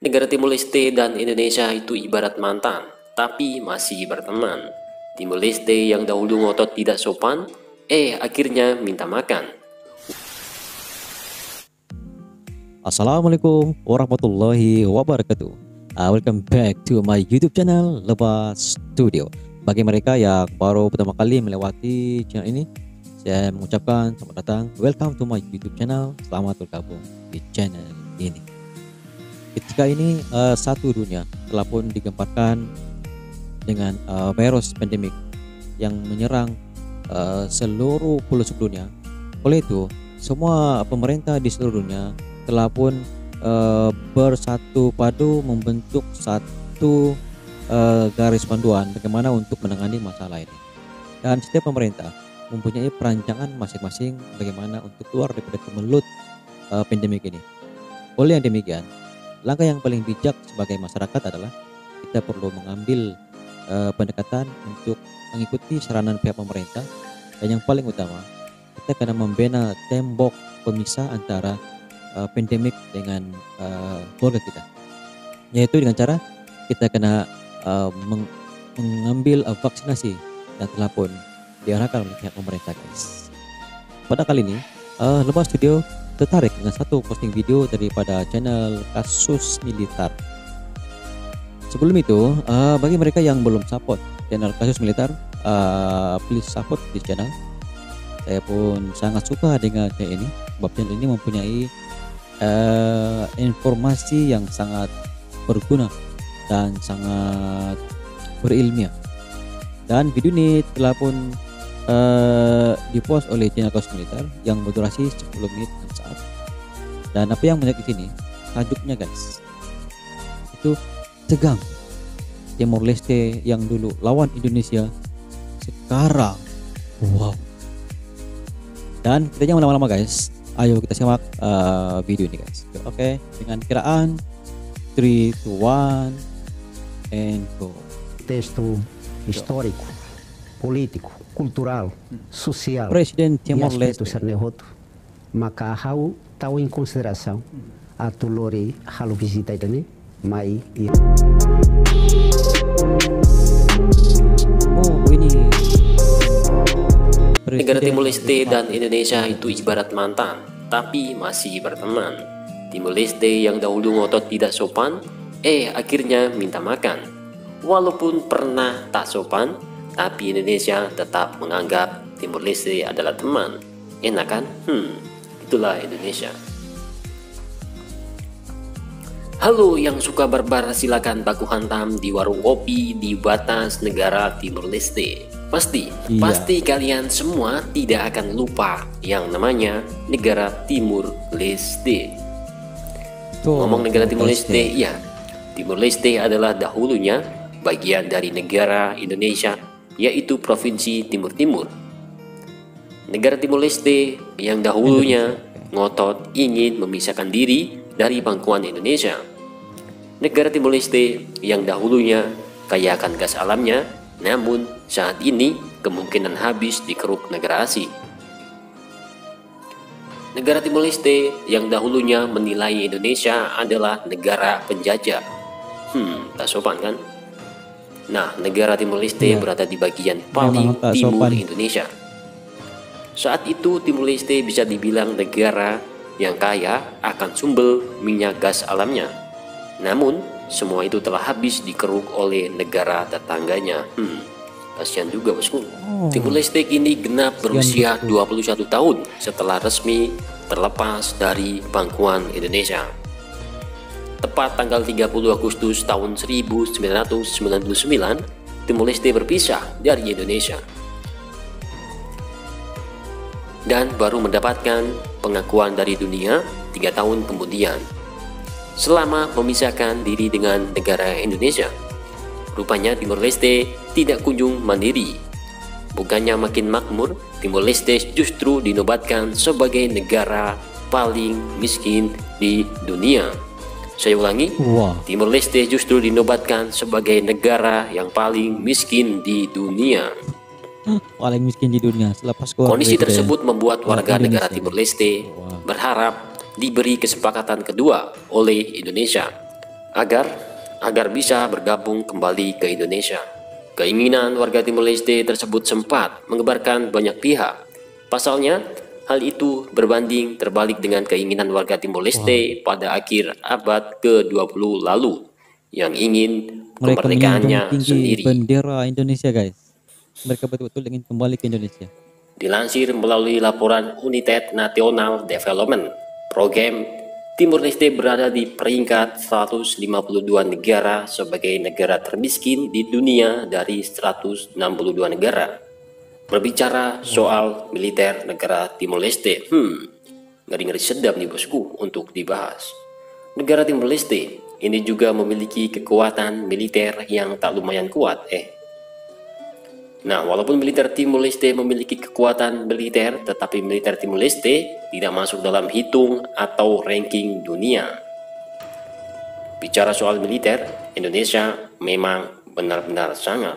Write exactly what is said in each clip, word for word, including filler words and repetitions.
Negara Timur Leste dan Indonesia itu ibarat mantan, tapi masih berteman. Timur Leste yang dahulu ngotot tidak sopan, eh akhirnya minta makan. Assalamualaikum warahmatullahi wabarakatuh. uh, Welcome back to my YouTube channel Lepas Studio. Bagi mereka yang baru pertama kali melewati channel ini, saya mengucapkan selamat datang. Welcome to my YouTube channel. Selamat bergabung di channel ini. Ketika ini uh, satu dunia telah pun digemparkan dengan uh, virus pandemik yang menyerang uh, seluruh pelosok dunia. Oleh itu, semua pemerintah di seluruh dunia telah pun uh, bersatu padu membentuk satu uh, garis panduan bagaimana untuk menangani masalah ini. Dan setiap pemerintah mempunyai perancangan masing-masing bagaimana untuk keluar daripada kemelut uh, pandemik ini. Oleh yang demikian, langkah yang paling bijak sebagai masyarakat adalah kita perlu mengambil uh, pendekatan untuk mengikuti saranan pihak pemerintah, dan yang paling utama kita kena membina tembok pemisah antara uh, pandemik dengan uh, keluarga kita, yaitu dengan cara kita kena uh, meng mengambil uh, vaksinasi dan telah pun diarahkan oleh pihak pemerintah, guys. Pada kali ini uh, Lepas Studio tertarik dengan satu posting video daripada channel Kasus Militer. Sebelum itu, uh, bagi mereka yang belum support channel Kasus Militer, uh, please support di channel. Saya pun sangat suka dengan channel ini, sebab channel ini mempunyai uh, informasi yang sangat berguna dan sangat berilmiah. Dan video ini telah pun uh, dipost oleh channel Kasus Militer yang berdurasi sepuluh menit dan saat. Dan apa yang menarik di sini, tajuknya guys, itu tegang. Timor Leste yang dulu lawan Indonesia sekarang wow. Dan kita jangan lama-lama guys, ayo kita simak uh, video ini guys. Oke, okay. Dengan kiraan three, two, one and go. Texto histórico, político, cultural, social Presiden e Timor aspecto Leste sarnehoto, maka hau tahu em consideração a tulori halu visita itani mai i Oh ini Negara Presiden Timur Leste dan Indonesia itu ibarat mantan, tapi masih berteman. Timur Leste yang dahulu ngotot tidak sopan, eh akhirnya minta makan. Walaupun pernah tak sopan, tapi Indonesia tetap menganggap Timur Leste adalah teman. Enak kan? Hmm, itulah Indonesia. Halo yang suka barbar, silakan baku hantam di warung kopi di batas negara Timur Leste. Pasti, Iya. pasti kalian semua tidak akan lupa yang namanya negara Timur Leste. Tuh, Ngomong negara Timur Leste, ya, Timur Leste adalah dahulunya bagian dari negara Indonesia, yaitu Provinsi Timur Timur. Negara Timur Leste yang dahulunya ngotot ingin memisahkan diri dari pangkuan Indonesia. Negara Timur Leste yang dahulunya kaya akan gas alamnya, namun saat ini kemungkinan habis dikeruk negara asing. Negara Timur Leste yang dahulunya menilai Indonesia adalah negara penjajah. Hmm, tak sopan kan? Nah, negara Timur Leste Ya, berada di bagian paling memang tak timur sopan. Indonesia. Saat itu Timur Leste bisa dibilang negara yang kaya akan sumber minyak gas alamnya. Namun, semua itu telah habis dikeruk oleh negara tetangganya. Hmm, kasihan juga bosku. Oh. Timur Leste kini genap berusia bosku. dua puluh satu tahun setelah resmi terlepas dari pangkuan Indonesia. Tepat tanggal tiga puluh Agustus tahun seribu sembilan ratus sembilan puluh sembilan, Timur Leste berpisah dari Indonesia dan baru mendapatkan pengakuan dari dunia tiga tahun kemudian. Selama memisahkan diri dengan negara Indonesia, rupanya Timor Leste tidak kunjung mandiri. Bukannya makin makmur, Timor Leste justru dinobatkan sebagai negara paling miskin di dunia. Saya ulangi, Wah. Timor Leste justru dinobatkan sebagai negara yang paling miskin di dunia. Paling miskin di dunia selepas keluar Kondisi dari tersebut membuat warga negara Indonesia. Timor Leste Wah. berharap diberi kesepakatan kedua oleh Indonesia agar agar bisa bergabung kembali ke Indonesia. Keinginan warga Timor Leste tersebut sempat mengebarkan banyak pihak. Pasalnya, hal itu berbanding terbalik dengan keinginan warga Timor Leste wow. pada akhir abad ke dua puluh lalu yang ingin Mereka kemerdekaannya tinggi sendiri. Bendera Indonesia, guys. Mereka betul-betul ingin kembali ke Indonesia. Dilansir melalui laporan United National Development Program, Timor Leste berada di peringkat seratus lima puluh dua negara sebagai negara termiskin di dunia dari seratus enam puluh dua negara. Berbicara soal militer negara Timor Leste, hmm, ngeri-ngeri sedap nih bosku untuk dibahas. Negara Timor Leste ini juga memiliki kekuatan militer yang tak lumayan kuat, eh. Nah, walaupun militer Timor Leste memiliki kekuatan militer, tetapi militer Timor Leste tidak masuk dalam hitung atau ranking dunia. Bicara soal militer, Indonesia memang benar-benar sangat.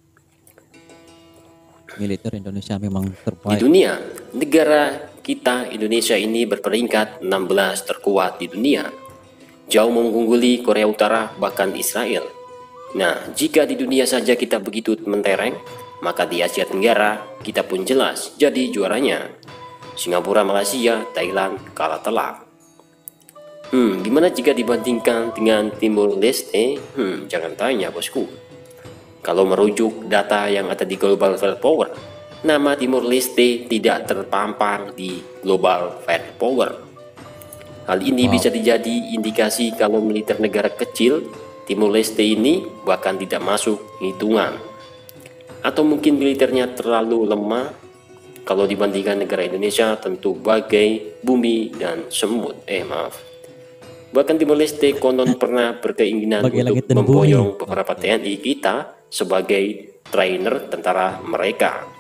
Militer Indonesia memang terbaik. Di dunia, negara kita Indonesia ini berperingkat enam belas terkuat di dunia. Jauh mengungguli Korea Utara bahkan Israel. Nah, jika di dunia saja kita begitu mentereng, maka di Asia Tenggara kita pun jelas jadi juaranya. Singapura, Malaysia, Thailand kalah telak. Hmm, gimana jika dibandingkan dengan Timor Leste? Hmm, jangan tanya bosku. Kalau merujuk data yang ada di Global Fair Power, nama Timor Leste tidak terpampang di Global Fair Power. Hal ini wow. bisa dijadi indikasi kalau militer negara kecil Timor Leste ini bahkan tidak masuk hitungan. Atau mungkin militernya terlalu lemah kalau dibandingkan negara Indonesia tentu bagai bumi dan semut. Eh maaf. Bahkan Timor Leste konon pernah berkeinginan untuk memboyong beberapa T N I kita sebagai trainer tentara mereka.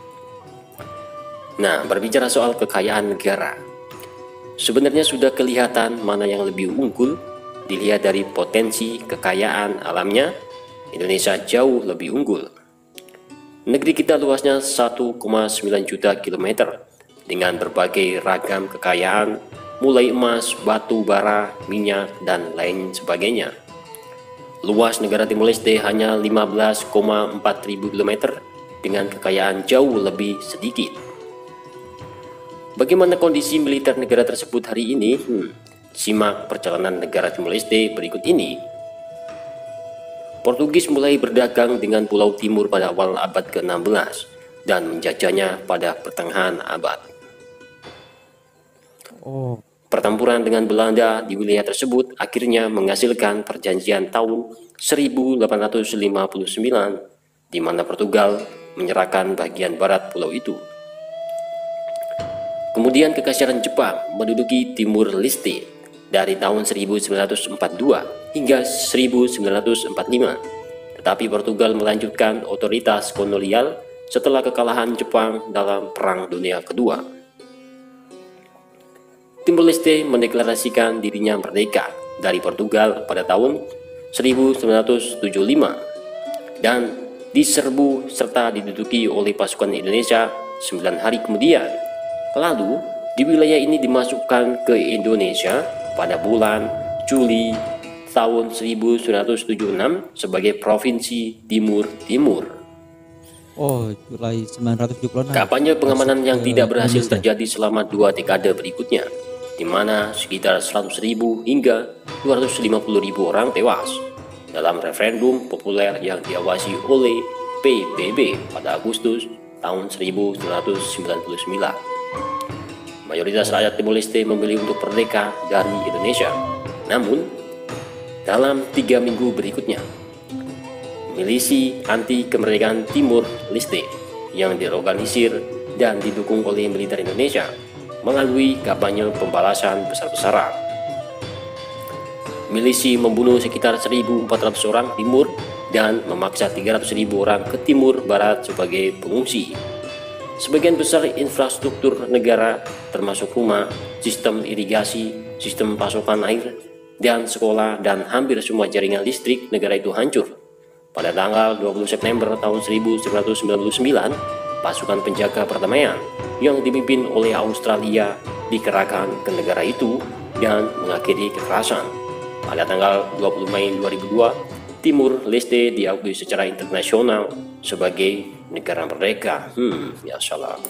Nah, berbicara soal kekayaan negara, sebenarnya sudah kelihatan mana yang lebih unggul. Dilihat dari potensi kekayaan alamnya, Indonesia jauh lebih unggul. Negeri kita luasnya satu koma sembilan juta kilometer dengan berbagai ragam kekayaan, mulai emas, batu bara, minyak, dan lain sebagainya. Luas negara Timor Leste hanya lima belas koma empat ribu kilometer dengan kekayaan jauh lebih sedikit. Bagaimana kondisi militer negara tersebut hari ini? Hmm, simak perjalanan negara Timor Leste berikut ini. Portugis mulai berdagang dengan Pulau Timur pada awal abad ke enam belas dan menjajahnya pada pertengahan abad. Oh. Pertempuran dengan Belanda di wilayah tersebut akhirnya menghasilkan perjanjian tahun seribu delapan ratus lima puluh sembilan di mana Portugal menyerahkan bagian barat pulau itu. Kemudian kekaisaran Jepang menduduki Timur Leste dari tahun seribu sembilan ratus empat puluh dua hingga seribu sembilan ratus empat puluh lima. Tetapi Portugal melanjutkan otoritas kolonial setelah kekalahan Jepang dalam Perang Dunia Kedua. Timor Leste mendeklarasikan dirinya merdeka dari Portugal pada tahun seribu sembilan ratus tujuh puluh lima dan diserbu serta diduduki oleh pasukan Indonesia sembilan hari kemudian. Lalu di wilayah ini dimasukkan ke Indonesia pada bulan Juli tahun seribu sembilan ratus tujuh puluh enam sebagai Provinsi Timur Timur. Oh, Juli sembilan ratus tujuh puluh enam. Kampanye pengamanan yang tidak berhasil terjadi selama dua dekade berikutnya, di mana sekitar seratus ribu hingga dua ratus lima puluh ribu orang tewas dalam referendum populer yang diawasi oleh P B B pada Agustus tahun seribu sembilan ratus sembilan puluh sembilan. Mayoritas rakyat Timor Leste memilih untuk merdeka dari Indonesia. Namun, dalam tiga minggu berikutnya, milisi anti kemerdekaan Timor Leste yang diorganisir dan didukung oleh militer Indonesia melalui kampanye pembalasan besar-besaran. Milisi membunuh sekitar seribu empat ratus orang timur dan memaksa tiga ratus ribu orang ke timur barat sebagai pengungsi. Sebagian besar infrastruktur negara termasuk rumah, sistem irigasi, sistem pasokan air, dan sekolah dan hampir semua jaringan listrik negara itu hancur. Pada tanggal dua puluh September tahun seribu sembilan ratus sembilan puluh sembilan, pasukan penjaga perdamaian yang dipimpin oleh Australia dikerahkan ke negara itu dan mengakhiri kekerasan. Pada tanggal dua puluh Mei dua ribu dua, Timur Leste diakui secara internasional sebagai negara merdeka. Hmm, ya salah.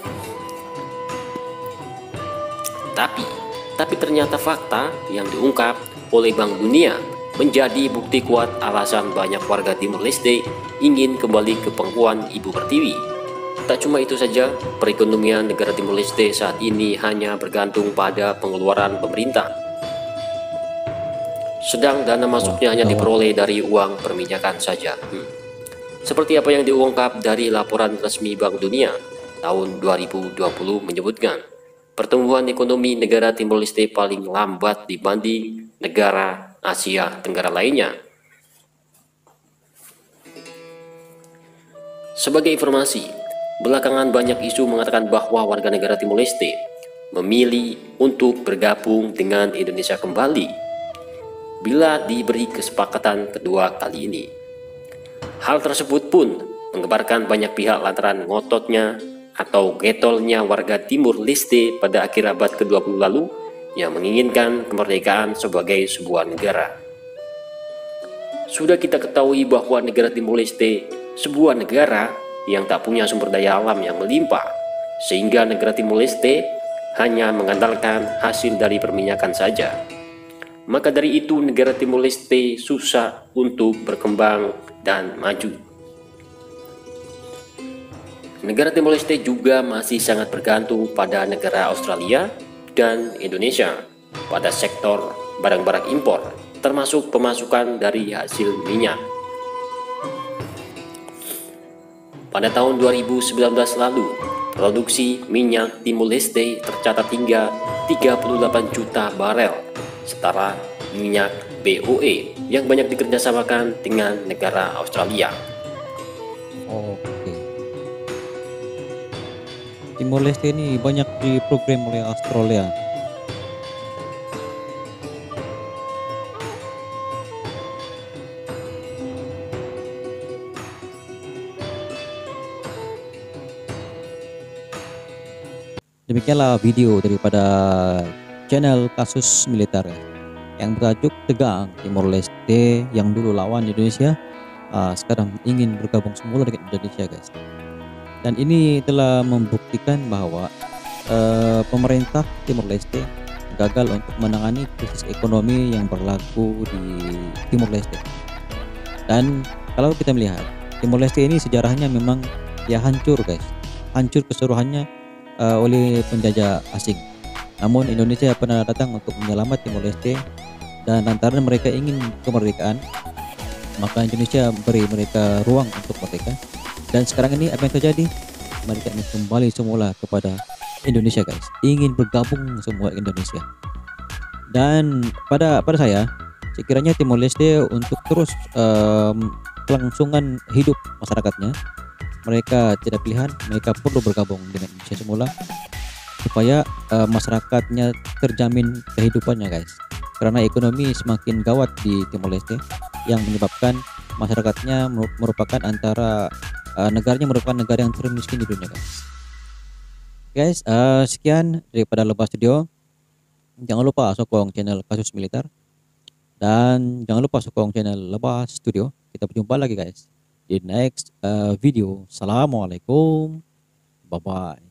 Tapi, tapi ternyata fakta yang diungkap oleh Bank Dunia menjadi bukti kuat alasan banyak warga Timur Leste ingin kembali ke pangkuan Ibu Pertiwi. Tak cuma itu saja, perekonomian negara Timur Leste saat ini hanya bergantung pada pengeluaran pemerintah. Sedang dana masuknya hanya diperoleh dari uang perminyakan saja. Hmm. Seperti apa yang diungkap dari laporan resmi Bank Dunia tahun dua ribu dua puluh menyebutkan, pertumbuhan ekonomi negara Timor Leste paling lambat dibanding negara Asia Tenggara lainnya. Sebagai informasi, belakangan banyak isu mengatakan bahwa warga negara Timor Leste memilih untuk bergabung dengan Indonesia kembali bila diberi kesepakatan kedua kali ini. Hal tersebut pun menggemparkan banyak pihak lantaran ngototnya atau getolnya warga Timur Leste pada akhir abad ke dua puluh lalu yang menginginkan kemerdekaan sebagai sebuah negara. Sudah kita ketahui bahwa negara Timur Leste sebuah negara yang tak punya sumber daya alam yang melimpah, sehingga negara Timur Leste hanya mengandalkan hasil dari perminyakan saja. Maka dari itu negara Timur Leste susah untuk berkembang dan maju. Negara Timor Leste juga masih sangat bergantung pada negara Australia dan Indonesia pada sektor barang-barang impor, termasuk pemasukan dari hasil minyak. Pada tahun dua ribu sembilan belas lalu, produksi minyak Timor Leste tercatat hingga tiga puluh delapan juta barel, setara minyak B O E yang banyak dikerjasamakan dengan negara Australia. Oke. Timor Leste ini banyak diprogram oleh Australia. Demikianlah video daripada channel Kasus Militer yang bertajuk Tegang Timor Leste yang dulu lawan Indonesia, uh, sekarang ingin bergabung semula dengan Indonesia, guys. Dan ini telah membuktikan bahwa uh, pemerintah Timor Leste gagal untuk menangani krisis ekonomi yang berlaku di Timor Leste. Dan kalau kita melihat Timor Leste ini sejarahnya memang ya hancur, guys, hancur keseluruhannya uh, oleh penjajah asing. Namun Indonesia pernah datang untuk menyelamat Timor Leste, dan lantaran mereka ingin kemerdekaan, maka Indonesia beri mereka ruang untuk merdeka. Dan sekarang ini apa yang terjadi? Mereka ingin kembali semula kepada Indonesia, guys. Ingin bergabung semua Indonesia. Dan pada pada saya, sekiranya Timor Leste untuk terus um, kelangsungan hidup masyarakatnya, mereka tidak pilihan, mereka perlu bergabung dengan Indonesia semula supaya uh, masyarakatnya terjamin kehidupannya, guys. Karena ekonomi semakin gawat di Timor Leste yang menyebabkan masyarakatnya merupakan antara uh, negaranya merupakan negara yang termiskin di dunia, guys. Guys, uh, sekian daripada Lebah Studio. Jangan lupa sokong channel Kasus Militer, dan jangan lupa sokong channel Lebah Studio. Kita berjumpa lagi, guys, di next uh, video. Assalamualaikum, bye bye.